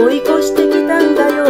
追い越してきたんだよ。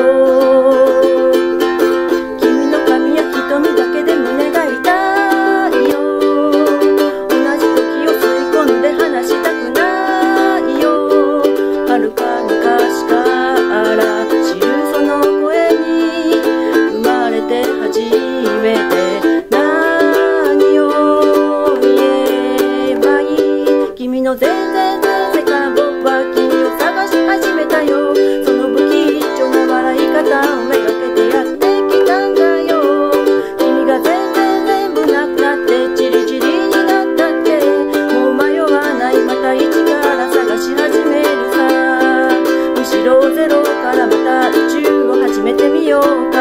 君の髪や瞳だけで胸が痛いよ。同じ時を吸い込んで話したくないよ。遥か昔から知るその声に生まれて初めて何を言えばいい。君の全然から僕は君を探し始めたよ。その不吉祥な笑い方をめがけてやってきたんだよ。君が全部なくなってチリチリになったって、もう迷わない、また一から探し始めるさ。むしろゼロからまた宇宙を始めてみようか。